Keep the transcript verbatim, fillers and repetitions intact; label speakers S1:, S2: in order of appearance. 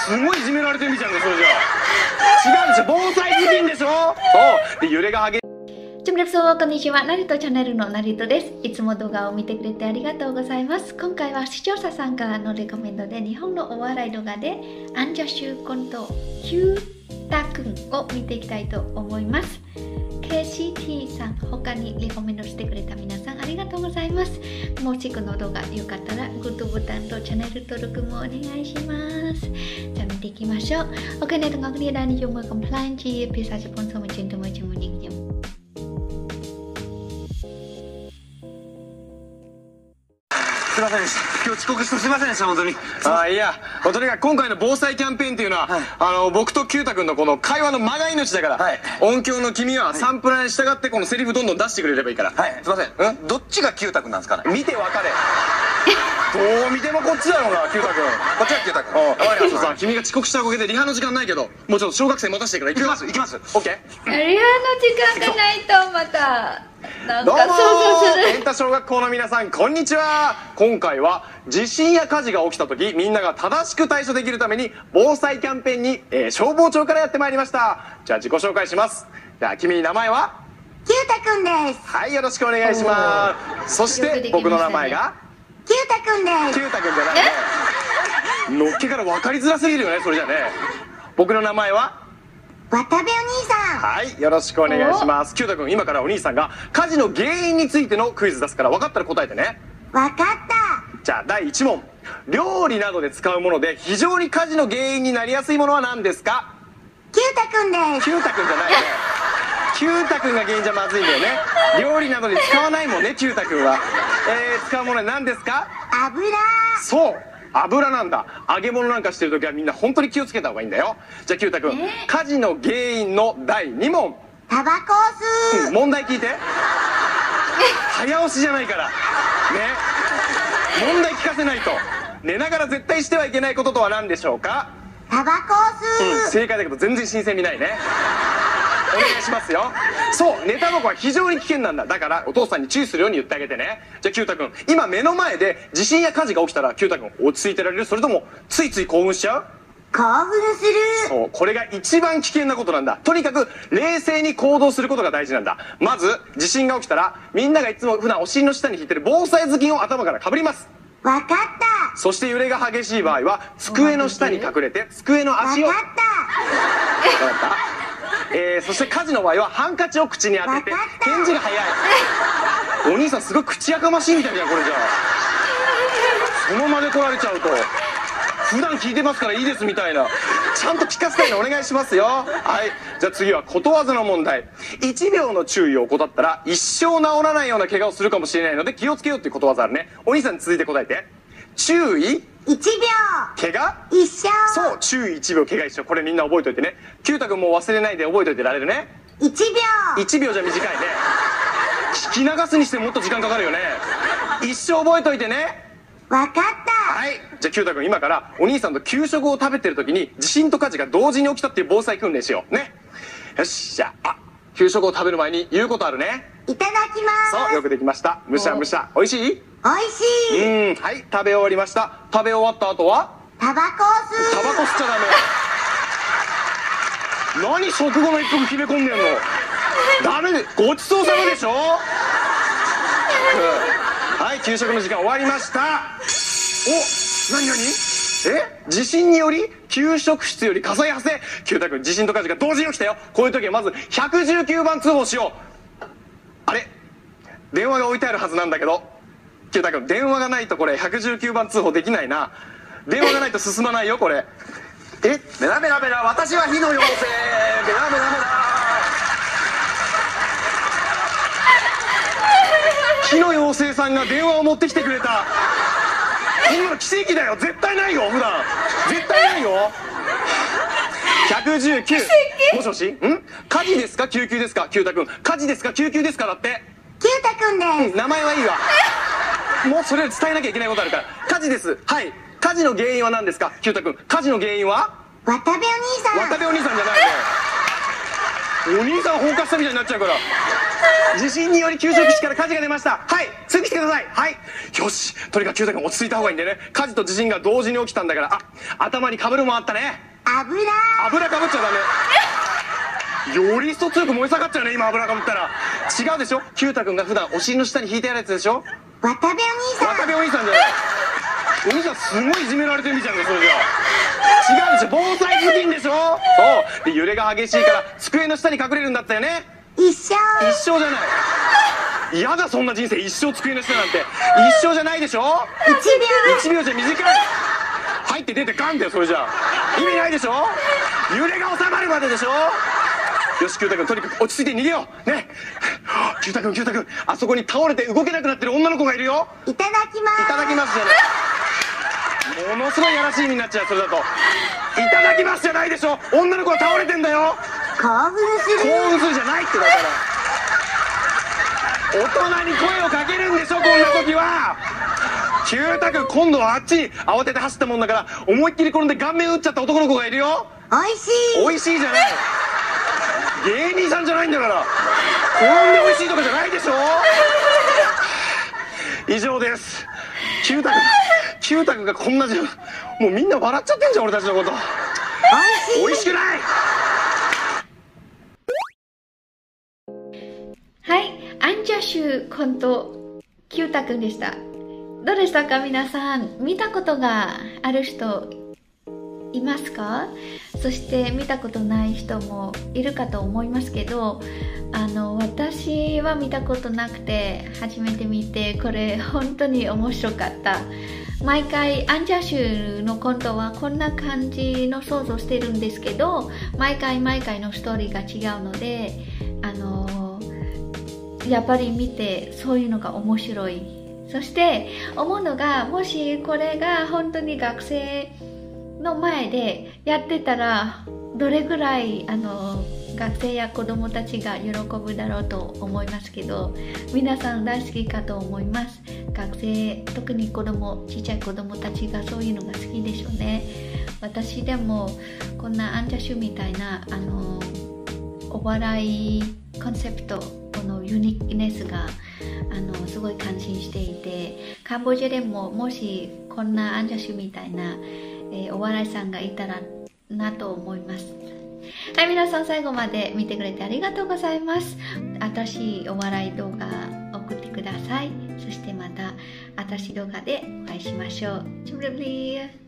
S1: すごいいじめられてるみたいな、それじゃ違うんですよ、防災頭巾でしょ。そうで、揺れが激しい。
S2: チュムレプソーこんにちは、ナルトチャンネルのナルトです。いつも動画を見てくれてありがとうございます。今回は視聴者さんからのレコメンドで日本のお笑い動画でアンジャッシュコントキュータくんを見ていきたいと思います。ケーシーティー さん、他にレコメンドしてくれた皆さんありがとうございます。もしこの動画良かったらグッドボタンとチャンネル登録もお願いします。じゃあ見ていきましょう。OK អ្នកទាំងអស់គ្នាដែលនិយមមើល complain ជាភាសាជប៉ុនសូមអញ្ជើញទៅមើលជាមួយនឹងខ្ញុំ。
S1: すいませんでした。今日遅刻してすいませんでした、本当に。ああ、いや、とにかく今回の防災キャンペーンっていうのは、はい、あの、僕とキュータ君のこの会話の間が命だから、はい、音響の君はサンプラーに従ってこのセリフどんどん出してくれればいいから。はい、すいません。うん、どっちがキュータ君なんですかね。見て分かれ。どう見てもこっちだろうな、キュータ君。こっちはキュータ君。ああ、ありがとうさ、君が遅刻したおかげでリハの時間ないけど、もうちょっと小学生待たせてから行きます、行きます。オッケー。
S2: リハの時間がないとまた。
S1: どうもー、エンタ小学校の皆さん、こんにちは。今回は地震や火事が起きた時、みんなが正しく対処できるために防災キャンペーンに、えー、消防庁からやってまいりました。じゃあ自己紹介します。じゃあ君、名前は
S3: キュータくんです。
S1: はい、よろしくお願いします。そして僕の名前が
S3: キュータくんです。
S1: キュータくんじゃないね。のっけから分かりづらすぎるよね、それじゃね。僕の名前は
S3: 渡部お兄さん。
S1: はい、よろしくお願いします。キュータ君、今からお兄さんが火事の原因についてのクイズ出すから、分かったら答えてね。
S3: 分かった。
S1: じゃあだいいち問。料理などで使うもので非常に火事の原因になりやすいものは何ですか？
S3: キュータ君です。
S1: キュータ君じゃないね。キュータ君が原因じゃまずいんだよね。料理などで使わないもんね、キュータ君は。えー、使うものは何ですか？
S3: 油。
S1: そう、油なんだ。揚げ物なんかしてるときはみんな本当に気をつけた方がいいんだよ。じゃあキュータ君、えー、火事の原因のだいに問。
S3: タバコを吸う、
S1: うん、問題聞いて。早押しじゃないからね。問題聞かせないと。寝ながら絶対してはいけないこととは何でしょうか？
S3: タバコを吸う、
S1: うん、正解だけど全然新鮮味ないね。お願いしますよ。そう、寝タバコは非常に危険なんだ。だからお父さんに注意するように言ってあげてね。じゃあキュータ君、今目の前で地震や火事が起きたらキュータ君落ち着いてられる？それともついつい興奮しちゃう？
S3: 興奮する。
S1: そう、これが一番危険なことなんだ。とにかく冷静に行動することが大事なんだ。まず地震が起きたらみんながいつも普段お尻の下に引いてる防災頭巾を頭からかぶります。
S3: わかった。
S1: そして揺れが激しい場合は机の下に隠れて机の足を。
S3: わかった。
S1: わかった。えー、そして火事の場合はハンカチを口に当てて返事が早い。お兄さんすごい口やかましいみたいじゃん、これじゃあ。その場で来られちゃうと普段聞いてますからいいですみたいな、ちゃんと聞かせたいのお願いしますよ。はい、じゃあ次はことわざの問題。いちびょうの注意を怠ったら一生治らないような怪我をするかもしれないので気をつけようっていうことわざあるね。お兄さんに続いて答えて。注意
S3: いちびょう、
S1: 怪我
S3: 一生。
S1: そう、注意いちびょう、怪我一生。これみんな覚えといてね。キュータ君も忘れないで覚えといてられるね。
S3: いちびょう。
S1: いちびょうじゃ短いね。聞き流すにしてもっと時間かかるよね。一生覚えといてね。
S3: わかった。
S1: はい、じゃあキュータ君、今からお兄さんと給食を食べてる時に地震と火事が同時に起きたっていう防災訓練しようね。よし、じゃあ、あ、給食を食べる前に言うことあるね。
S3: いただきます。
S1: そう、よくできました。むしゃむしゃ。おいしい？
S3: おいしい。
S1: うん、はい、食べ終わりました。食べ終わった後は
S3: タバコを吸う。
S1: タバコ吸っちゃダメ。何食後の一服決め込んでんの。ダメで、ごちそうさまでしょ。はい、給食の時間終わりました。お、なになに？え？地震により給食室より火災発生。キュータ君、地震と火事が同時に起きたよ。こういう時はまずひゃくじゅうきゅうばん通報しよう。あれ？電話が置いてあるはずなんだけど。キュータ君、電話がないとこれひゃくじゅうきゅうばん通報できないな。電話がないと進まないよ、これ。え？ベラベラベラ、私は火の妖精。ベラベラベラ。火の妖精さんが電話を持ってきてくれた。今の奇跡だよ。絶対ないよ、普段。絶対ないよ。ひゃくじゅうきゅう。もしもし？ん？火事ですか？救急ですか？キュータ君。火事ですか？救急ですか？だって。
S3: キュータ君です。
S1: うん、名前はいいわ。もうそれ伝えなきゃいけないことあるから。火事です。はい。火事の原因は何ですか？キュータ君。火事の原因は？
S3: 渡部お兄さん。
S1: 渡部お兄さんじゃないね。お兄さん放火したみたいになっちゃうから。 地震により給食室から火事が出ました。はい、ついてきてください。はい、よし、とにかくキュータ君落ち着いた方がいいんでね。火事と地震が同時に起きたんだから。あ、頭にかぶるもんあったね。
S3: 油。
S1: 油かぶっちゃダメ。より一層強く燃え盛っちゃうね、今油かぶったら。違うでしょ、キュータ君が普段お尻の下に引いてあるやつでしょ。
S3: 渡部お兄さん。
S1: 渡部お兄さんじゃない。お兄さんすごいいじめられてるみたいな、それじゃ違うでしょ、防災頭巾でしょ。そうで、揺れが激しいから机の下に隠れるんだったよね。
S3: 一生。
S1: 一生じゃない。嫌だ、そんな人生一生机の下なんて。一生じゃないでしょ。
S3: 一秒。
S1: 一秒じゃ短い。入って出てガンだよ、それじゃ意味ないでしょ。揺れが収まるまででしょ。よし、キュータ君、とにかく落ち着いて逃げようね。キュータ君、キュータ君、あそこに倒れて動けなくなってる女の子がいるよ。
S3: いただきます。
S1: いただきますじゃない。ものすごいやらしい意味になっちゃう、それだと。いただきますじゃないでしょ。女の子が倒れてんだよ。
S3: 興奮する。
S1: 興奮するじゃないってだから。大人に声をかけるんでしょ、こんな時は。キュータ君、今度はあっちに慌てて走ったもんだから思いっきり転んで顔面打っちゃった男の子がいるよ。
S3: おいしい。
S1: おいしいじゃない。芸人さんじゃないんだから。転んでおいしいとかじゃないでしょ。以上です。キュータ君、キュータ君がこんなじゃん。もうみんな笑っちゃってんじゃん、俺たちのこと。おいしくない。
S2: はい、アンジャッシュコントキュータ君でした。どうでしたか皆さん。見たことがある人いますか？そして見たことない人もいるかと思いますけど、あの私は見たことなくて初めて見て、これ本当に面白かった。毎回アンジャッシュのコントはこんな感じの想像してるんですけど、毎回毎回のストーリーが違うので、あのやっぱり見てそういうのが面白い。そして思うのが、もしこれが本当に学生の前でやってたらどれぐらいあの学生や子どもたちが喜ぶだろうと思いますけど、皆さん大好きかと思います。学生、特に子ども、ちっちゃい子どもたちがそういうのが好きでしょうね。私でもこんなアンジャッシュみたいなあのお笑いコンセプト、このユニークネスがあのすごい感心していて、カンボジアでももしこんなアンジャッシュみたいな、えー、お笑いさんがいたらなと思います。はい、皆さん最後まで見てくれてありがとうございます。新しいお笑い動画送ってください。そしてまた新しい動画でお会いしましょう。チュブリブリー